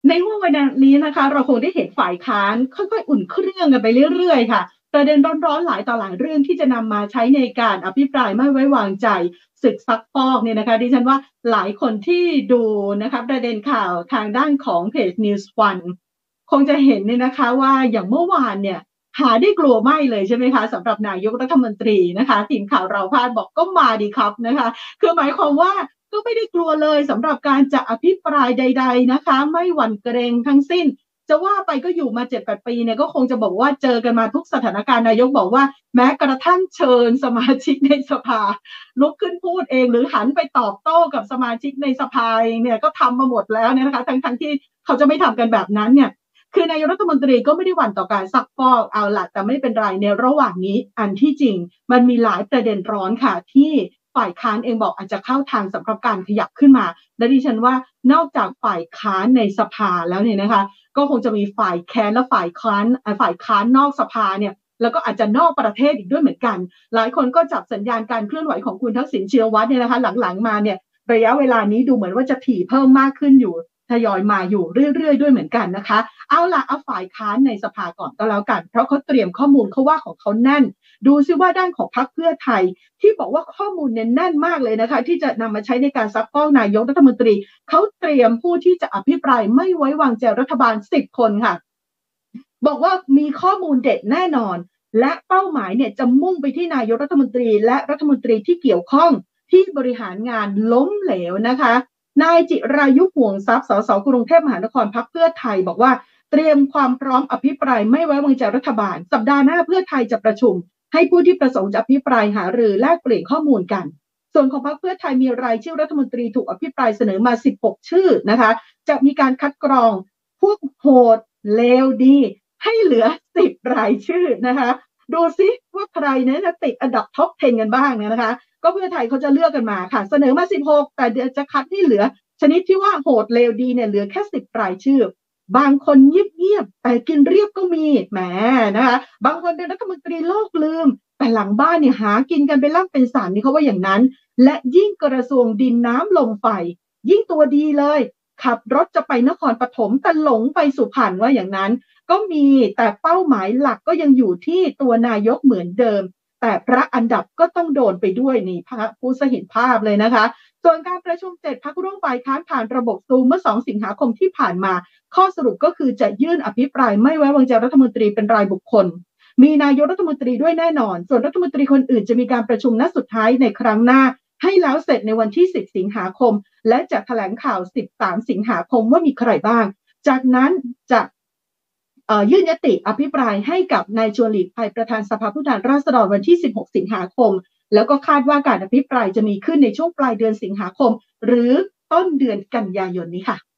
ในห่วงเวลานี้นะคะเราคงได้เห็นฝ่ายค้านค่อยๆอุ่นเครื่องกันไปเรื่อยๆค่ะประเด็นร้อนๆหลายต่อหลายเรื่องที่จะนำมาใช้ในการอภิปรายไม่ไว้วางใจศึกซักฟอกเนี่ยนะคะดิฉันว่าหลายคนที่ดูนะคะประเด็นข่าวทางด้านของเพจ News One คงจะเห็นเนี่ยนะคะว่าอย่างเมื่อวานเนี่ยหาได้กลัวไม่เลยใช่ไหมคะสำหรับนายกรัฐมนตรีนะคะทีมข่าวเราพาดบอกก็มาดีครับนะคะคือหมายความว่า ก็ไม่ได้กลัวเลยสำหรับการจะอภิปรายใดๆนะคะไม่หวั่นเกรงทั้งสิ้นจะว่าไปก็อยู่มา7-8ปีเนี่ยก็คงจะบอกว่าเจอกันมาทุกสถานการณ์นายกบอกว่าแม้กระทั่งเชิญสมาชิกในสภาลุกขึ้นพูดเองหรือหันไปตอบโต้กับสมาชิกในสภาเองเนี่ยก็ทำมาหมดแล้วเนี่ยนะคะทั้งที่เขาจะไม่ทำกันแบบนั้นเนี่ยคือนายกรัฐมนตรีก็ไม่ได้หวั่นต่อการซักฟอกเอาล่ะแต่ไม่เป็นไรในระหว่างนี้อันที่จริงมันมีหลายประเด็นร้อนค่ะที่ ฝ่ายค้านเองบอกอาจจะเข้าทางสำหรับการขยับขึ้นมาและดิฉันว่านอกจากฝ่ายค้านในสภาแล้วเนี่ยนะคะก็คงจะมีฝ่ายแค้นและฝ่ายค้านนอกสภาเนี่ยแล้วก็อาจจะนอกประเทศอีกด้วยเหมือนกันหลายคนก็จับสัญญาณการเคลื่อนไหวของคุณทักษิณชินวัตรเนี่ยนะคะหลังๆมาเนี่ยระยะเวลานี้ดูเหมือนว่าจะถี่เพิ่มมากขึ้นอยู่ทยอยมาอยู่เรื่อยๆด้วยเหมือนกันนะคะเอาล่ะเอาฝ่ายค้านในสภาก่อนก็แล้วกันเพราะเขาเตรียมข้อมูลเขาว่าของเขาแน่นดูซิว่าด้านของพรรคเพื่อไทย ที่บอกว่าข้อมูลเนี่ยแน่นมากเลยนะคะที่จะนำมาใช้ในการซักฟอกนายกรัฐมนตรีเขาเตรียมผู้ที่จะอภิปรายไม่ไว้วางใจรัฐบาล10คนค่ะบอกว่ามีข้อมูลเด็ดแน่นอนและเป้าหมายเนี่ยจะมุ่งไปที่นายกรัฐมนตรีและรัฐมนตรีที่เกี่ยวข้องที่บริหารงานล้มเหลวนะคะนายจิรายุห่วงทรัพย์สสกรุงเทพมหานครพรรคเพื่อไทยบอกว่าเตรียมความพร้อมอภิปรายไม่ไว้วางใจรัฐบาลสัปดาห์หน้าเพื่อไทยจะประชุม ให้ผู้ที่ประสงค์จะอภิปรายหารือแลกเปลี่ยนข้อมูลกัน ส่วนของพรรคเพื่อไทยมีรายชื่อรัฐมนตรีถูกอภิปรายเสนอมา16ชื่อนะคะจะมีการคัดกรองพวกโหดเลวดีให้เหลือ10รายชื่อนะคะดูซิว่าใครเนี่ยจะติดอันดับท็อป10กันบ้างนะคะก็เพื่อไทยเขาจะเลือกกันมาค่ะเสนอมา16แต่เดี๋ยวจะคัดให้เหลือชนิดที่ว่าโหดเลวดีเนี่ยเหลือแค่10รายชื่อบางคนเงียบๆแต่กินเรียบก็มีแหมนะคะบางคนเป็นรัฐมนตรีโลกลืมแต่หลังบ้านเนี่ยหากินกันเป็นล่ำเป็นสันนี่เขาว่าอย่างนั้นและยิ่งกระทรวงดินน้ำลมไฟยิ่งตัวดีเลยขับรถจะไปนครปฐมแต่หลงไปสุพรรณว่าอย่างนั้นก็มีแต่เป้าหมายหลักก็ยังอยู่ที่ตัวนายกเหมือนเดิมแต่พระอันดับก็ต้องโดนไปด้วยนี่พระผู้เห็นภาพเลยนะคะส่วนการประชุม7พรรคร่วมฝ่ายค้านผ่านระบบซูมเมื่อ2สิงหาคมที่ผ่านมาข้อสรุปก็คือจะยื่นอภิปรายไม่ไว้วางใจรัฐมนตรีเป็นรายบุคคลมีนายกรัฐมนตรีด้วยแน่นอนส่วนรัฐมนตรีคนอื่นจะมีการประชุมนัดสุดท้ายในครั้งหน้าให้แล้วเสร็จในวันที่10สิงหาคมและจะแถลงข่าว13สิงหาคมว่ามีใครบ้างจากนั้นจะยื่นยติอภิปรายให้กับนายชวนหลีกภัยประธานสภาผู้แทนราษฎรวันที่16สิงหาคมแล้วก็คาดว่าการอภิปรายจะมีขึ้นในช่วงปลายเดือนสิงหาคมหรือต้นเดือนกันยายนนี้ค่ะ